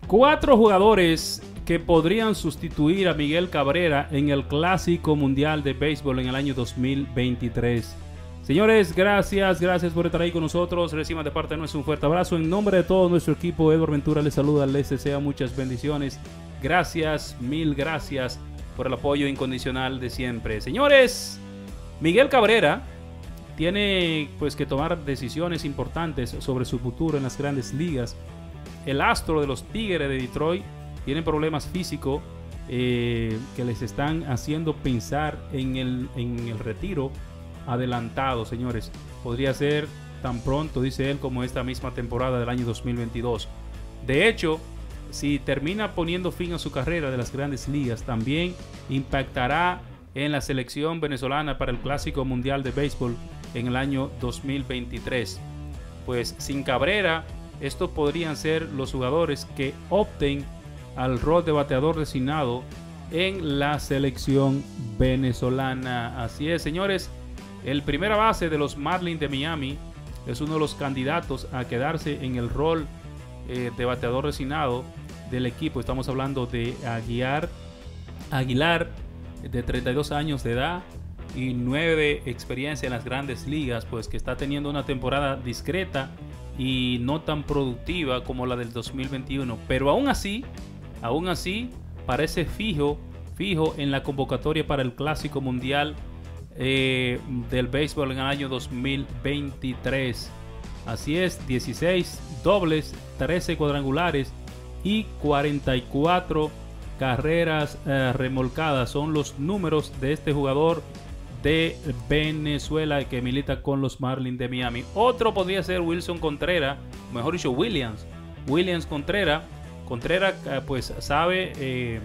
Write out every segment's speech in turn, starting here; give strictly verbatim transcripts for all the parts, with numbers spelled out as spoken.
Cuatro jugadores que podrían sustituir a Miguel Cabrera en el Clásico Mundial de Béisbol en el año dos mil veintitrés. Señores, gracias, gracias por estar ahí con nosotros. Reciban de parte de nuestro un fuerte abrazo. En nombre de todo nuestro equipo, Edward Ventura les saluda, les desea muchas bendiciones. Gracias, mil gracias por el apoyo incondicional de siempre. Señores, Miguel Cabrera tiene pues que tomar decisiones importantes sobre su futuro en las grandes ligas. El astro de los Tigres de Detroit tiene problemas físicos eh, que les están haciendo pensar en el, en el retiro adelantado, señores. Podría ser tan pronto, dice él, como esta misma temporada del año dos mil veintidós. De hecho, si termina poniendo fin a su carrera de las grandes ligas, también impactará en la selección venezolana para el Clásico Mundial de Béisbol en el año dos mil veintitrés. Pues sin Cabrera, estos podrían ser los jugadores que opten al rol de bateador designado en la selección venezolana. Así es, señores. El primera base de los Marlins de Miami es uno de los candidatos a quedarse en el rol eh, de bateador designado del equipo. Estamos hablando de Aguilar, Aguilar, de treinta y dos años de edad y nueve de experiencia en las grandes ligas, pues que está teniendo una temporada discreta y no tan productiva como la del dos mil veintiuno, pero aún así, aún así parece fijo, fijo en la convocatoria para el Clásico Mundial eh, del béisbol en el año dos mil veintitrés. Así es, dieciséis dobles, trece cuadrangulares y cuarenta y cuatro carreras eh, remolcadas son los números de este jugador de Venezuela que milita con los Marlins de Miami. Otro podría ser Wilson Contreras, mejor dicho Williams Williams Contreras. Contreras eh, pues sabe eh,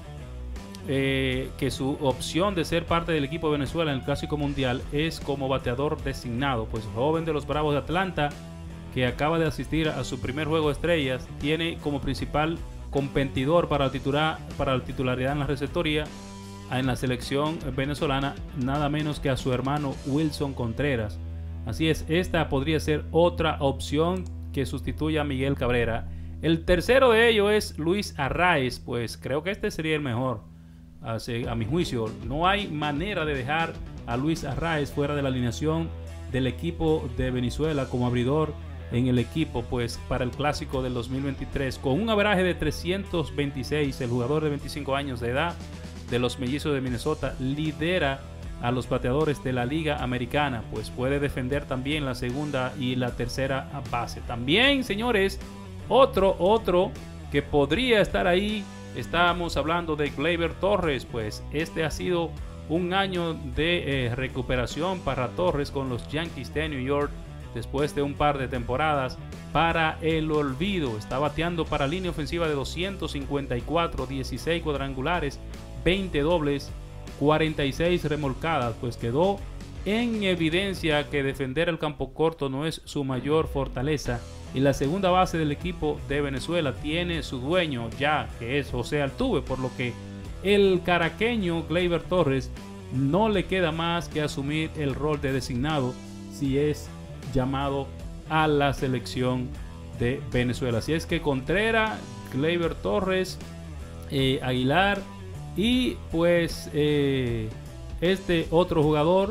eh, que su opción de ser parte del equipo de Venezuela en el Clásico Mundial es como bateador designado. Pues joven de los Bravos de Atlanta, que acaba de asistir a su primer juego de estrellas, tiene como principal competidor para, titular, para la titularidad en la receptoría en la selección venezolana nada menos que a su hermano Wilson Contreras. Así es, esta podría ser otra opción que sustituya a Miguel Cabrera. El tercero de ellos es Luis Arraez. Pues creo que este sería el mejor, a, a mi juicio. No hay manera de dejar a Luis Arraez fuera de la alineación del equipo de Venezuela como abridor en el equipo, pues para el Clásico del dos mil veintitrés. Con un averaje de trescientos veintiséis, el jugador de veinticinco años de edad de los Mellizos de Minnesota lidera a los bateadores de la Liga Americana, pues puede defender también la segunda y la tercera base. También, señores, otro, otro que podría estar ahí, estamos hablando de Gleyber Torres. Pues este ha sido un año de eh, recuperación para Torres con los Yankees de New York después de un par de temporadas para el olvido. Está bateando para línea ofensiva de doscientos cincuenta y cuatro, dieciséis cuadrangulares, veinte dobles, cuarenta y seis remolcadas. Pues quedó en evidencia que defender el campo corto no es su mayor fortaleza, y la segunda base del equipo de Venezuela tiene su dueño ya, que es José Altuve, por lo que el caraqueño Gleyber Torres no le queda más que asumir el rol de designado si es llamado a la selección de Venezuela. Así es que Contreras, Gleyber Torres, eh, Aguilar y pues eh, este otro jugador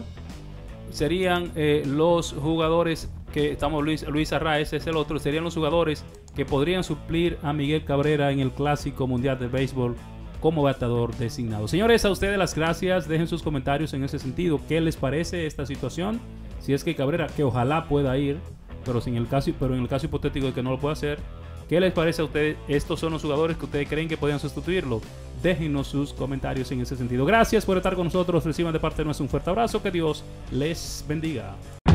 serían eh, los jugadores que estamos. Luis, Luis Arraez es el otro, serían los jugadores que podrían suplir a Miguel Cabrera en el Clásico Mundial de Béisbol como bateador designado. Señores, a ustedes las gracias. Dejen sus comentarios en ese sentido. ¿Qué les parece esta situación? Si es que Cabrera, que ojalá pueda ir, pero, sin el caso, pero en el caso hipotético de que no lo pueda hacer, ¿qué les parece a ustedes? Estos son los jugadores que ustedes creen que podrían sustituirlo. Déjenos sus comentarios en ese sentido. Gracias por estar con nosotros. Reciban de parte de nosotros un fuerte abrazo. Que Dios les bendiga.